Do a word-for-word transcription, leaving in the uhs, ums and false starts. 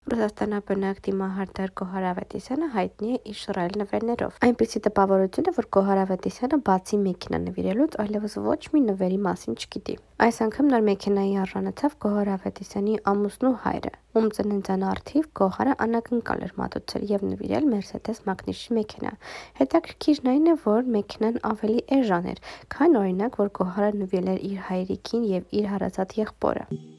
Ռուսաստանաբնակ դիմահարդար Գոհար Ավետիսյանը հայտնի է իր շռայլ նվերներով։ Այնպիսի տպավորություն է, որ Գոհար Ավետիսյանը բացի մեքենա նվիրելուց այլևս ոչ մի նվերի մասին չգիտի։ Այս անգամ նոր մեքենայի արժանացավ Գոհար Ավետիսյանի ամուսնու հայրը, ում ծննդյան առթիվ Գոհարը անակնկալ էր մատուցել և նվիրել Մերսեդես Մակնիշի մեքենա։ Հետաքրքիրն այն է, որ մեքենան ավելի էժան էր, քան օրինակ, որ Գոհարը նվիրել էր իր հայրիկին և իր հարազատ եղբորը։